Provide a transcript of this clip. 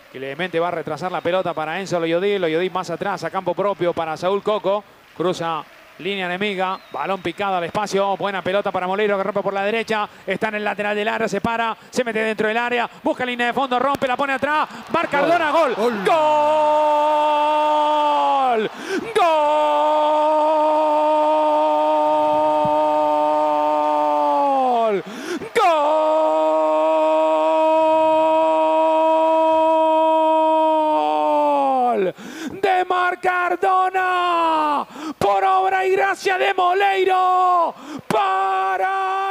Clemente va a retrasar la pelota para Enzo Loyodí. Loyodí más atrás a campo propio para Saúl Coco. Cruza línea enemiga. Balón picado al espacio. Buena pelota para Moleiro que rompe por la derecha. Está en el lateral del área. Se para. Se mete dentro del área. Busca línea de fondo. Rompe. La pone atrás. Bar Cardona. Gol. ¡Gol! ¡Gol! ¡Gol! ¡Gol! De Mar Cardona, por obra y gracia de Moleiro, para